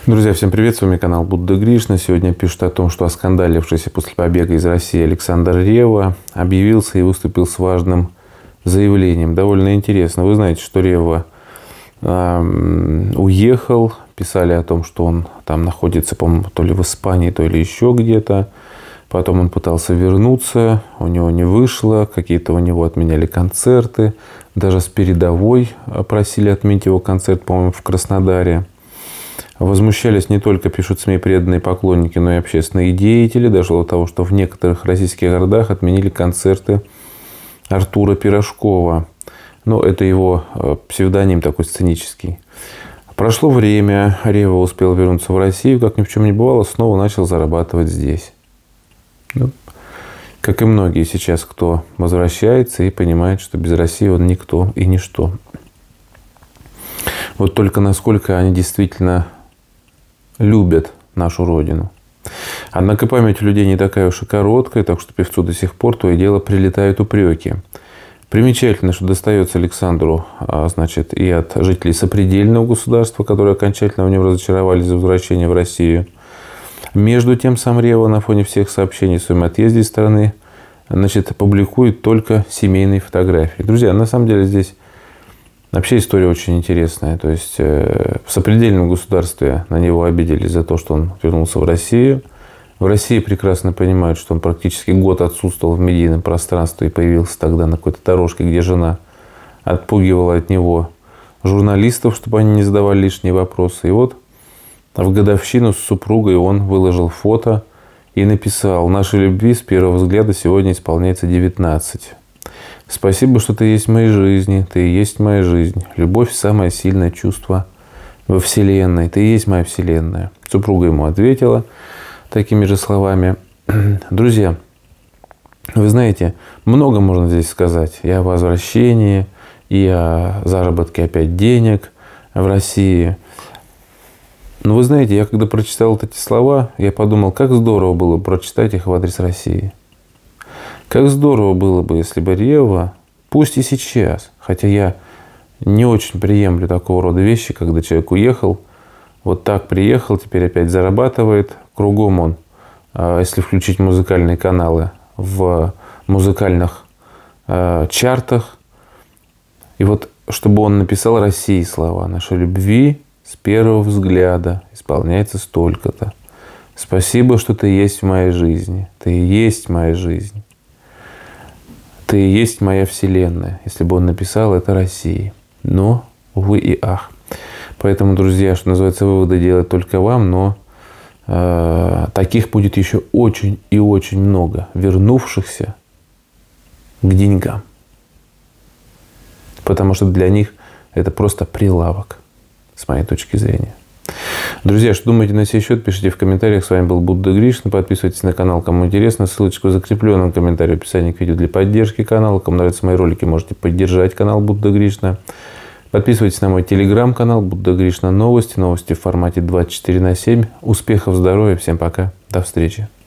Друзья, всем привет, с вами канал Будда Гришна. Сегодня пишут о том, что оскандалившийся после побега из России Александр Ревва объявился и выступил с важным заявлением. Довольно интересно. Вы знаете, что Ревва уехал. Писали о том, что он там находится, по-моему, то ли в Испании, то ли еще где-то. Потом он пытался вернуться, у него не вышло, какие-то у него отменяли концерты. Даже с передовой просили отменить его концерт, по-моему, в Краснодаре. Возмущались не только, пишут СМИ, преданные поклонники, но и общественные деятели. Дошло до того, что в некоторых российских городах отменили концерты Артура Пирожкова. Но это его псевдоним такой сценический. Прошло время, Ревва успел вернуться в Россию, как ни в чем не бывало, снова начал зарабатывать здесь. Ну, как и многие сейчас, кто возвращается и понимает, что без России он никто и ничто. Вот только насколько они действительно любят нашу Родину. Однако память у людей не такая уж и короткая, так что певцу до сих пор то и дело прилетают упреки. Примечательно, что достается Александру, значит, и от жителей сопредельного государства, которые окончательно в нем разочаровались за возвращение в Россию. Между тем, сам Ревва на фоне всех сообщений о своем отъезде из страны, значит, публикует только семейные фотографии. Друзья, на самом деле здесь вообще история очень интересная. То есть в сопредельном государстве на него обиделись за то, что он вернулся в Россию. В России прекрасно понимают, что он практически год отсутствовал в медийном пространстве и появился тогда на какой-то дорожке, где жена отпугивала от него журналистов, чтобы они не задавали лишние вопросы. И вот в годовщину с супругой он выложил фото и написал: «Нашей любви с первого взгляда сегодня исполняется 19. Спасибо, что ты есть в моей жизни, ты и есть моя жизнь. Любовь – самое сильное чувство во Вселенной, ты и есть моя Вселенная». Супруга ему ответила такими же словами. Друзья, вы знаете, много можно здесь сказать и о возвращении, и о заработке опять денег в России. Но вы знаете, я когда прочитал вот эти слова, я подумал, как здорово было бы прочитать их в адрес России. Как здорово было бы, если бы Ревва, пусть и сейчас, хотя я не очень приемлю такого рода вещи, когда человек уехал, вот так приехал, теперь опять зарабатывает, кругом он, если включить музыкальные каналы, в музыкальных чартах. И вот чтобы он написал России слова: «Нашей любви с первого взгляда исполняется столько-то. Спасибо, что ты есть в моей жизни. Ты и есть моя жизнь. Ты и есть моя Вселенная». Если бы он написал это России. Но, увы и ах. Поэтому, друзья, что называется, выводы делать только вам, но таких будет еще очень и очень много, вернувшихся к деньгам. Потому что для них это просто прилавок, с моей точки зрения. Друзья, что думаете на сей счет, пишите в комментариях. С вами был Будда Гришна. Подписывайтесь на канал, кому интересно. Ссылочка в закрепленном комментарии в описании к видео для поддержки канала. Кому нравятся мои ролики, можете поддержать канал Будда Гришна. Подписывайтесь на мой телеграм-канал Будда Гришна Новости. Новости в формате 24/7. Успехов, здоровья. Всем пока. До встречи.